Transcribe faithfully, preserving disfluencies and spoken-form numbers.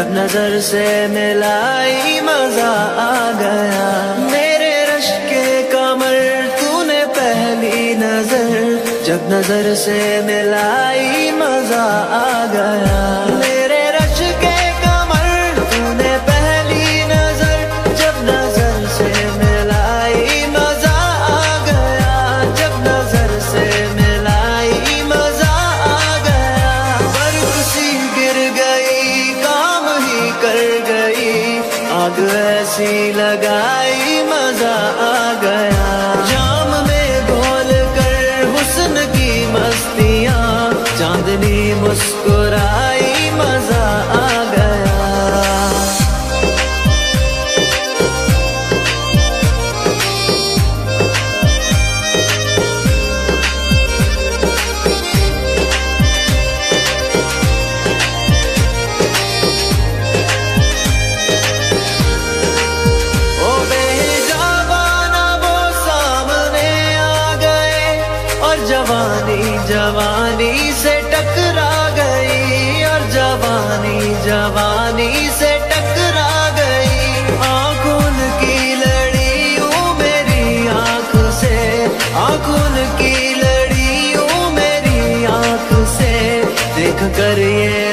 जब नजर से मिलाई मजा आ गया। मेरे रश के कमर तूने पहली नजर, जब नजर से मिलाई मजा आ गया। मेरे रश के कमर तूने पहली नजर, जब नजर से मिलाई मजा आ गया। जब नजर से मिलाई मजा आ गया। बर्फ सी गिर गई, काम ही कर गई, आग ऐसी लगाई मजा आ गया। जाम में घोल कर हुस्न की मस्तियाँ, चांदनी मुस्कुराई मजा आ गया। ओ बेजाबाना वो सामने आ गए, और जवानी जवानी से टकरा गई, और जवानी जवानी से टकरा गई। आंखों की लड़ी यूं मेरी आंख से, आंखों की लड़ी यूं मेरी आंख से, देख कर ये